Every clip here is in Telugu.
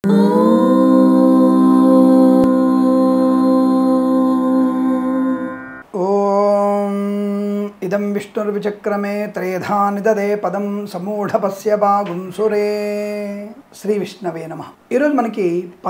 इदं विष्णुर्विचक्रमे त्रेधा निददे पदं समूढपस्य बागुंसुरे శ్రీ విష్ణవే నమః। ఈరోజు మనకి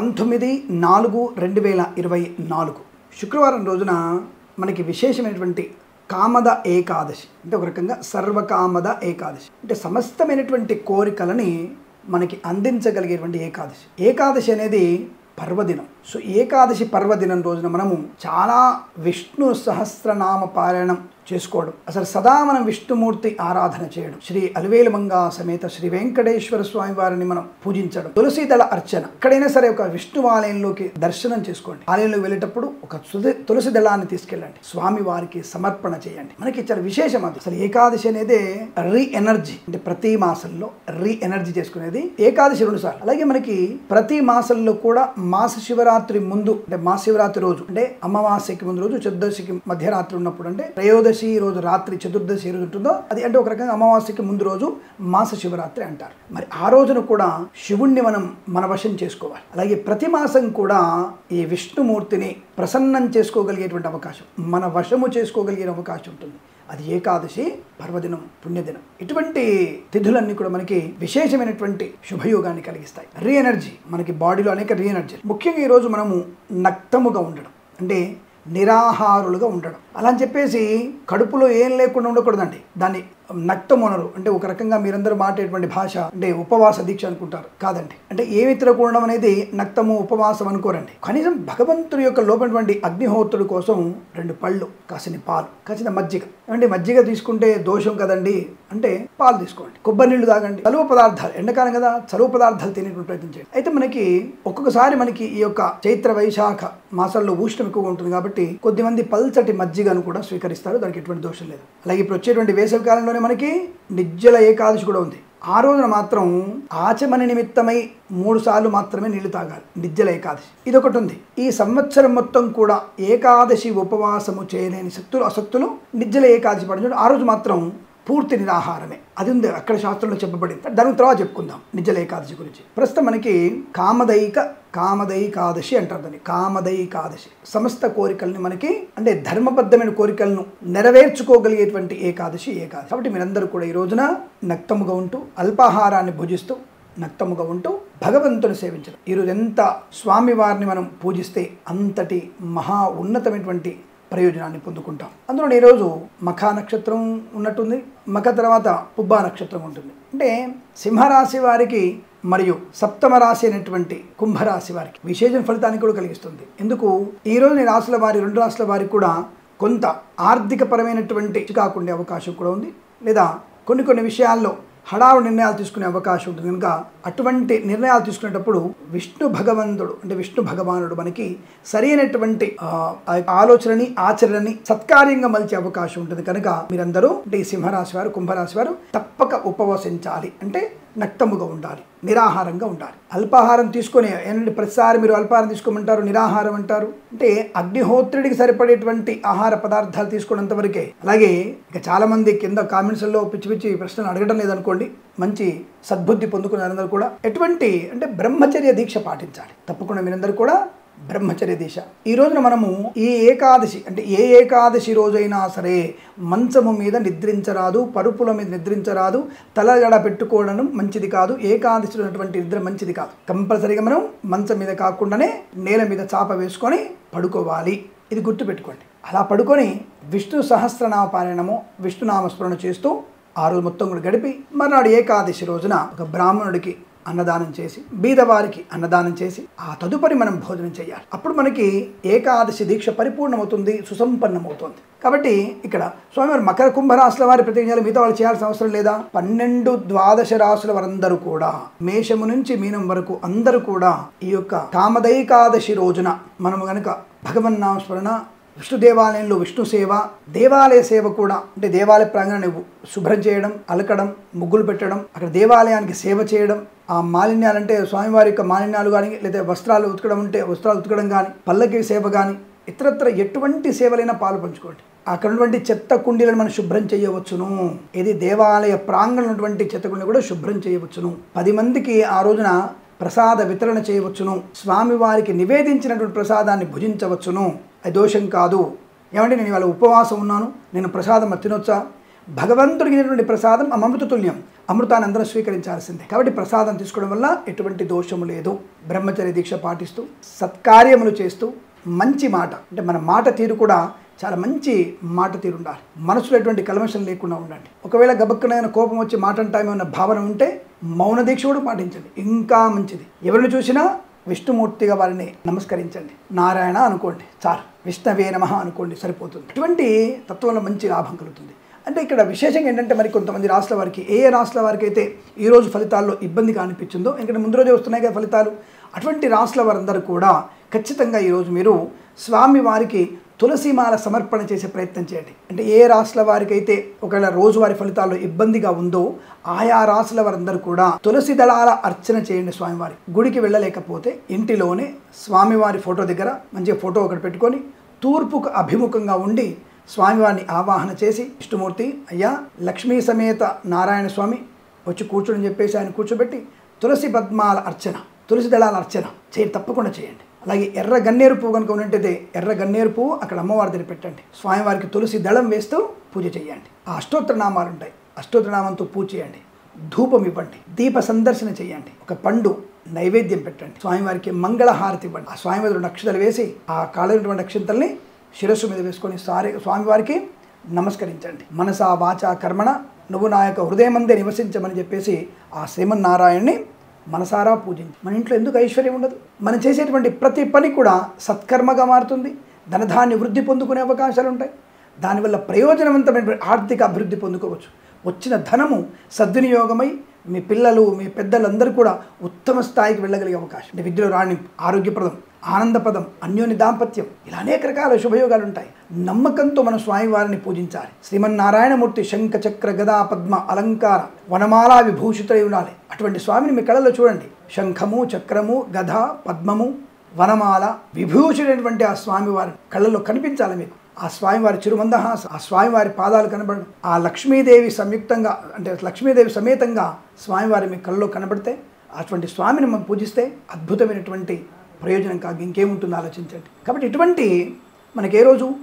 19/4/2024 శుక్రవారం రోజున మనకి విశేషమైనటువంటి కామద ఏకాదశి, అంటే ఒక రకంగా సర్వకామద ఏకాదశి, అంటే సమస్తమైనటువంటి కోరికలని మనకి అందించగలిగేటువంటి ఏకాదశి. ఏకాదశి అనేది పర్వదినం. సో ఏకాదశి పర్వదినం రోజున మనము చాలా విష్ణు సహస్రనామ పారాయణం చేసుకోవడం, అసలు సదా మనం విష్ణుమూర్తి ఆరాధన చేయడం, శ్రీ అలివేలుమంగా సమేత శ్రీ వెంకటేశ్వర స్వామి వారిని మనం పూజించడం, తులసి దళ అర్చన. ఎక్కడైనా సరే ఒక విష్ణు ఆలయంలోకి దర్శనం చేసుకోండి. ఆలయంలోకి వెళ్ళేటప్పుడు ఒక తులసి దళాన్ని తీసుకెళ్ళండి, స్వామి వారికి సమర్పణ చేయండి. మనకి చాలా విశేషం అది. అసలు ఏకాదశి అనేది రీ ఎనర్జీ, అంటే ప్రతి మాసంలో రీ ఎనర్జీ చేసుకునేది ఏకాదశి 2 సార్లు. అలాగే మనకి ప్రతి మాసంలో కూడా మాస శివరాత్రి ముందు, అంటే మహాశివరాత్రి రోజు, అంటే అమావాస్యకి ముందు రోజు, చతుర్దశికి మధ్యరాత్రి ఉన్నప్పుడు, అంటే త్రయోదశి రోజు రాత్రి, చతుర్దశి రోజు ఉంటుందో అది, అంటే ఒక రకంగా అమావాస్యకి ముందు రోజు మాస శివరాత్రి అంటారు. మరి ఆ రోజున కూడా శివుణ్ణి మనం మన వశం చేసుకోవాలి. అలాగే ప్రతి మాసం కూడా ఈ విష్ణుమూర్తిని ప్రసన్నం చేసుకోగలిగేటువంటి అవకాశం, మన వశము చేసుకోగలిగే అవకాశం ఉంటుంది. అది ఏకాదశి పర్వదినం, పుణ్యదినం. ఇటువంటి తిథులన్నీ కూడా మనకి విశేషమైనటువంటి శుభయోగాన్ని కలిగిస్తాయి. రీ ఎనర్జీ, మనకి బాడీలో అనేక రీ ఎనర్జీ. ముఖ్యంగా ఈరోజు మనము నక్తముగా ఉండడం, అంటే నిరాహారులుగా ఉండడం. అలా అని చెప్పేసి కడుపులో ఏం లేకుండా ఉండకూడదండి. దాన్ని నక్తం అనరు. అంటే ఒక రకంగా మీరందరూ మాట్లాడేటువంటి భాష అంటే ఉపవాస దీక్ష అనుకుంటారు. కాదండి, అంటే ఏమి తినకూడడం అనేది నక్తము, ఉపవాసం అనుకోరండి. కనీసం భగవంతుడి యొక్క లోపటువంటి అగ్నిహోత్రుడి కోసం 2 పళ్ళు, కాసిన పాలు, కాసిన మజ్జిగ. అంటే మజ్జిగ తీసుకుంటే దోషం కదండి అంటే పాలు తీసుకోండి, కొబ్బరి నీళ్లు తాగండి, చలువ పదార్థాలు, ఎండాకాలం కదా, చలువ పదార్థాలు తినేటువంటి ప్రయత్నం చేయండి. అయితే మనకి ఒక్కొక్కసారి మనకి ఈ యొక్క చైత్ర వైశాఖ మాసాల్లో ఉష్ణం ఎక్కువగా ఉంటుంది కాబట్టి కొద్దిమంది పల్చటి మజ్జిగను కూడా స్వీకరిస్తారు. దానికి ఎటువంటి దోషం లేదు. అలాగే ఇప్పుడు వచ్చేటువంటి వేసవి కాలంలోనే మనకి నిర్జల ఏకాదశి కూడా ఉంది. ఆ రోజున మాత్రం ఆచమన నిమిత్తమై 3 సార్లు మాత్రమే నీళ్లు తాగాలి, నిర్జల ఏకాదశి. ఇదొకటి ఉంది. ఈ సంవత్సరం మొత్తం కూడా ఏకాదశి ఉపవాసము చేయలేని శక్తులు, అసక్తులు నిర్జల ఏకాదశి పడింది. ఆ రోజు మాత్రం పూర్తి నిరాహారమే. అది ఉంది, అక్కడ శాస్త్రంలో చెప్పబడింది. దాని తర్వాత చెప్పుకుందాం నిర్జల ఏకాదశి గురించి. ప్రస్తుతం మనకి కామదైకాదశి అంటారు దాన్ని. కామదైకాదశి సమస్త కోరికల్ని మనకి, అంటే ధర్మబద్ధమైన కోరికలను నెరవేర్చుకోగలిగేటువంటి ఏకాదశి. కాబట్టి మీరందరూ కూడా ఈ రోజున నక్తముగా ఉంటూ, అల్పాహారాన్ని భుజిస్తూ, నక్తముగా ఉంటూ భగవంతుని సేవించడం. ఈరోజు ఎంత స్వామివారిని మనం పూజిస్తే అంతటి మహా ఉన్నతమైనటువంటి ప్రయోజనాన్ని పొందుకుంటాం. అందులో ఈరోజు మఖా నక్షత్రం ఉన్నట్టుంది. మఖ తర్వాత పుబ్బా నక్షత్రం ఉంటుంది. అంటే సింహరాశి వారికి మరియు సప్తమ రాశి అయినటువంటి కుంభరాశి వారికి విశేష ఫలితాన్ని కూడా కలిగిస్తుంది. ఎందుకు ఈ రోజు ఈ రాశుల వారి, 2 రాశుల వారికి కూడా కొంత ఆర్థిక పరమైనటువంటి చికాకుండే అవకాశం కూడా ఉంది. లేదా కొన్ని విషయాల్లో హడావుడి నిర్ణయాలు తీసుకునే అవకాశం ఉంటుంది. కనుక అటువంటి నిర్ణయాలు తీసుకునేటప్పుడు విష్ణు భగవంతుడు, అంటే విష్ణు భగవానుడు మనకి సరైనటువంటి ఆలోచనని, ఆచరణని సత్కార్యంగా మలిచే అవకాశం ఉంటుంది. కనుక మీరందరూ, అంటే ఈ సింహరాశి వారు, కుంభరాశి వారు తప్పక ఉపవసించాలి. అంటే నక్తముగా ఉండాలి, నిరాహారంగా ఉండాలి. అల్పాహారం తీసుకొని, ఏంటంటే ప్రతిసారి మీరు అల్పాహారం తీసుకోమంటారు, నిరాహారం అంటారు. అంటే అగ్నిహోత్రుడికి సరిపడేటువంటి ఆహార పదార్థాలు తీసుకున్నంత వరకే. అలాగే ఇక చాలా మంది కింద కామెంట్స్లో పిచ్చి ప్రశ్నలు అడగడం లేదనుకోండి. మంచి సద్బుద్ధి పొందుకునే అందరూ కూడా ఎటువంటి, అంటే బ్రహ్మచర్య దీక్ష పాటించాలి. తప్పకుండా మీరందరూ కూడా బ్రహ్మచర్య దీక్ష. ఈ రోజున మనము ఈ ఏకాదశి, అంటే ఏ ఏకాదశి రోజైనా సరే మంచము మీద నిద్రించరాదు, పరుపుల మీద నిద్రించరాదు, తలగడ పెట్టుకోవడం మంచిది కాదు. ఏకాదశి ఉన్నటువంటి నిద్ర మంచిది కాదు. కంపల్సరీగా మనం మంచం మీద కాకుండానే నేల మీద చాప వేసుకొని పడుకోవాలి. ఇది గుర్తుపెట్టుకోండి. అలా పడుకొని విష్ణు సహస్రనామ పారాయణము, విష్ణునామస్మరణ చేస్తూ ఆ రోజు మొత్తం కూడా గడిపి మర్నాడు ఏకాదశి రోజున ఒక బ్రాహ్మణుడికి అన్నదానం చేసి, బీదవారికి అన్నదానం చేసి, ఆ తదుపరి మనం భోజనం చేయాలి. అప్పుడు మనకి ఏకాదశి దీక్ష పరిపూర్ణమవుతుంది, సుసంపన్నమవుతుంది. కాబట్టి ఇక్కడ స్వామివారు మకర కుంభరాశుల వారి ప్రతిజ్ఞలు మిగతా వాళ్ళు చేయాల్సిన అవసరం లేదా? 12 ద్వాదశ రాశుల వారందరూ కూడా, మేషము నుంచి మీనం వరకు అందరూ కూడా ఈ యొక్క కామదైకాదశి రోజున మనము గనక భగవన్నామస్మరణ, విష్ణు దేవాలయంలో విష్ణు సేవ, దేవాలయ సేవ కూడా, అంటే దేవాలయ ప్రాంగణాన్ని శుభ్రం చేయడం, అలకడం, ముగ్గులు పెట్టడం, అక్కడ దేవాలయానికి సేవ చేయడం, ఆ మాలిన్యాలంటే స్వామివారి యొక్క మాలిన్యాలు కానీ, లేదా వస్త్రాలు ఉతకడం ఉంటే వస్త్రాలు ఉతకడం కానీ, పల్లకి సేవ కానీ, ఇతరత్ర ఎటువంటి సేవలైనా పాలు పంచుకోండి. అక్కడ ఉన్నటువంటి చెత్త కుండీలను మనం శుభ్రం చేయవచ్చును. ఇది దేవాలయ ప్రాంగణం ఉన్నటువంటి చెత్త కుండీలు కూడా శుభ్రం చేయవచ్చును. 10 మందికి ఆ రోజున ప్రసాద వితరణ చేయవచ్చును, స్వామివారికి నివేదించినటువంటి ప్రసాదాన్ని భుజించవచ్చును. అది దోషం కాదు. ఏమంటే నేను ఇవాళ ఉపవాసం ఉన్నాను, నేను ప్రసాదం తినొచ్చా? భగవంతుడికి ఇచ్చినటువంటి ప్రసాదం అమృతతుల్యం, అమృతాన్ని అందరం స్వీకరించాల్సిందే. కాబట్టి ప్రసాదం తీసుకోవడం వల్ల ఎటువంటి దోషము లేదు. బ్రహ్మచర్య దీక్ష పాటిస్తూ సత్కార్యములు చేస్తూ మంచి మాట, అంటే మన మాట తీరు కూడా చాలా మంచి మాట తీరు ఉండాలి. మనసులో ఎటువంటి కల్మషం లేకుండా ఉండండి. ఒకవేళ గబక్కనైనా కోపం వచ్చి మాట అంటామేమన్న భావన ఉంటే మౌన దీక్ష కూడా పాటించండి, ఇంకా మంచిది. ఎవరిని చూసినా విష్ణుమూర్తిగా వారిని నమస్కరించండి, నారాయణ అనుకోండి చాలు, విష్ణవే నమః అనుకోండి సరిపోతుంది. ఇటువంటి తత్వంలో మంచి లాభం కలుగుతుంది. అంటే ఇక్కడ విశేషంగా ఏంటంటే మరి కొంతమంది రాష్ట్రాల వారికి, ఏ రాష్ట్రాల వారికి అయితే ఈరోజు ఫలితాల్లో ఇబ్బందిగా అనిపించిందో, ఎందుకంటే ముందు రోజే వస్తున్నాయి కదా ఫలితాలు, అటువంటి రాష్ట్రాల వారందరూ కూడా ఖచ్చితంగా ఈరోజు మీరు స్వామివారికి తులసిమాల సమర్పణ చేసే ప్రయత్నం చేయండి. అంటే ఏ రాశుల వారికి అయితే ఒకవేళ రోజువారి ఫలితాల్లో ఇబ్బందిగా ఉందో ఆయా రాశుల వారందరూ కూడా తులసి దళాల అర్చన చేయండి. స్వామివారి గుడికి వెళ్ళలేకపోతే ఇంటిలోనే స్వామివారి ఫోటో దగ్గర మంచిగా ఫోటో ఒకటి పెట్టుకొని తూర్పుకు అభిముఖంగా ఉండి స్వామివారిని ఆవాహన చేసి, విష్ణుమూర్తి అయ్యా లక్ష్మీ సమేత నారాయణ స్వామి వచ్చి కూర్చోని చెప్పేసి ఆయన కూర్చోబెట్టి తులసి పద్మాల అర్చన, తులసి దళాల అర్చన చేయండి, తప్పకుండా చేయండి. అలాగే ఎర్ర గన్నేరు పువ్వు కనుక ఉన్నట్టయితే ఎర్ర గన్నేరు పువ్వు అక్కడ అమ్మవారి దగ్గర పెట్టండి. స్వామివారికి తులసి దళం వేస్తూ పూజ చేయండి. ఆ అష్టోత్తరనామాలు ఉంటాయి, అష్టోత్తరనామంతో పూజ చేయండి. ధూపం ఇవ్వండి, దీప సందర్శన చేయండి, ఒక పండు నైవేద్యం పెట్టండి, స్వామివారికి మంగళహారతి ఇవ్వండి. ఆ స్వామివారి 2 అక్షతలు వేసి ఆ కాళ్ళటువంటి అక్షతల్ని శిరస్సు మీద వేసుకొని స్వామివారికి నమస్కరించండి. మనసా వాచా కర్మణ నువ్వు నా యొక్క హృదయమందే నివసించమని చెప్పేసి ఆ శ్రీమన్నారాయణ్ణి మనసారా పూజించి. మన ఇంట్లో ఎందుకు ఐశ్వర్యం ఉండదు? మనం చేసేటువంటి ప్రతి పని కూడా సత్కర్మగా మారుతుంది. ధనధాన్య వృద్ధి పొందుకునే అవకాశాలు ఉంటాయి. దానివల్ల ప్రయోజనవంతమైన ఆర్థిక అభివృద్ధి పొందుకోవచ్చు. వచ్చిన ధనము సద్వినియోగమై మీ పిల్లలు, మీ పెద్దలందరూ కూడా ఉత్తమ స్థాయికి వెళ్ళగలిగే అవకాశం. అంటే విద్యలో రాణింపు, ఆరోగ్యప్రదం, ఆనందపదం, అన్యోన్య దాంపత్యం, ఇలా అనేక రకాల శుభయోగాలు ఉంటాయి. నమ్మకంతో మనం స్వామివారిని పూజించాలి. శ్రీమన్నారాయణమూర్తి శంఖ చక్ర గదా పద్మ అలంకార వనమాలా విభూషితులై ఉండాలి. అటువంటి స్వామిని మీ కళలో చూడండి. శంఖము, చక్రము, గద, పద్మము, వనమాల విభూషితమైనటువంటి ఆ స్వామివారి కళ్ళల్లో కనిపించాలి మీకు. ఆ స్వామివారి చిరుమందహాస, ఆ స్వామివారి పాదాలు కనబడడం, ఆ లక్ష్మీదేవి సంయుక్తంగా అంటే లక్ష్మీదేవి సమేతంగా స్వామివారి మీ కళ్ళలో కనబడితే అటువంటి స్వామిని మనం పూజిస్తే అద్భుతమైనటువంటి ప్రయోజనం కాదు ఇంకేముంటుందో ఆలోచించండి. కాబట్టి ఇటువంటి మనకి ఏ రోజు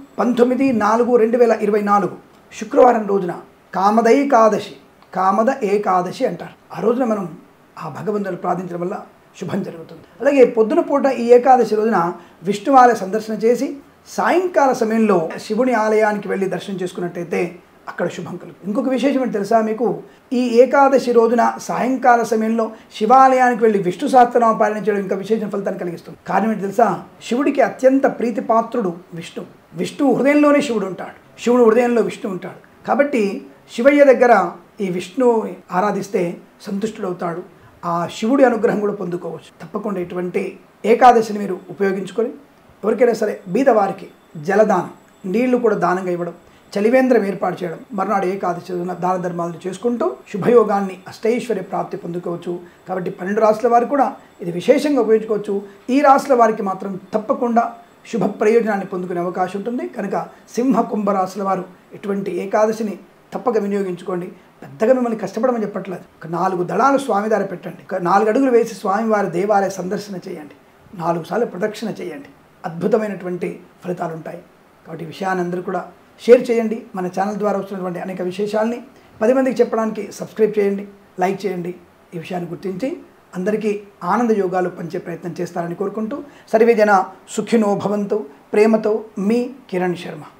19/4/2024 శుక్రవారం రోజున కామదైకాదశి, కామద ఏకాదశి అంటారు. ఆ రోజున మనం ఆ భగవంతుని ప్రార్థించడం వల్ల శుభం జరుగుతుంది. అలాగే పొద్దున పూట ఈ ఏకాదశి రోజున విష్ణువాలయ సందర్శన చేసి సాయంకాల సమయంలో శివుని ఆలయానికి వెళ్ళి దర్శనం చేసుకున్నట్టయితే అక్కడ శుభం కలుగుతుంది. ఇంకొక విశేషం ఏంటి తెలుసా మీకు? ఈ ఏకాదశి రోజున సాయంకాల సమయంలో శివాలయానికి వెళ్ళి విష్ణు సహస్రనామ పారాయణ చేయడం ఇంకా విశేష ఫలితాన్ని కలిగిస్తుంది. కారణం ఏంటి తెలుసా? శివుడికి అత్యంత ప్రీతిపాత్రుడు విష్ణు. విష్ణు హృదయంలోనే శివుడు ఉంటాడు, శివుడు హృదయంలో విష్ణు ఉంటాడు. కాబట్టి శివయ్య దగ్గర ఈ విష్ణు ఆరాధిస్తే సంతుష్టుడవుతాడు. ఆ శివుడి అనుగ్రహం కూడా పొందుకోవచ్చు. తప్పకుండా ఇటువంటి ఏకాదశిని మీరు ఉపయోగించుకొని ఎవరికైనా సరే బీదవారికి జలదానం, నీళ్లు కూడా దానంగా ఇవ్వడం, చలివేంద్రం ఏర్పాటు చేయడం, మర్నాడు ఏకాదశి దాన ధర్మాలను చేసుకుంటూ శుభయోగాన్ని అష్టైశ్వర్య ప్రాప్తి పొందుకోవచ్చు. కాబట్టి 12 రాశుల వారు కూడా ఇది విశేషంగా ఉపయోగించుకోవచ్చు. ఈ రాశుల వారికి మాత్రం తప్పకుండా శుభ ప్రయోజనాన్ని పొందుకునే అవకాశం ఉంటుంది. కనుక సింహ కుంభ రాశుల వారు ఇటువంటి ఏకాదశిని తప్పక వినియోగించుకోండి. పెద్దగా మిమ్మల్ని కష్టపడమని చెప్పట్లేదు. ఒక 4 దళాలు స్వామి దారి పెట్టండి, ఒక 4 అడుగులు వేసి స్వామివారి దేవాలయ సందర్శన చేయండి, 4 సార్లు ప్రదక్షిణ చేయండి. అద్భుతమైనటువంటి ఫలితాలు ఉంటాయి. కాబట్టి ఈ విషయాన్ని అందరూ కూడా షేర్ చేయండి. మన ఛానల్ ద్వారా వస్తున్నటువంటి అనేక విశేషాలని 10 మందికి చెప్పడానికి సబ్స్క్రైబ్ చేయండి, లైక్ చేయండి. ఈ విషయాన్ని గుర్తించి అందరికీ ఆనంద యోగాలు పంచే ప్రయత్నం చేస్తారని కోరుకుంటూ సర్వే జన సుఖినో భవంతు. ప్రేమతో మీ కిరణ్ శర్మ.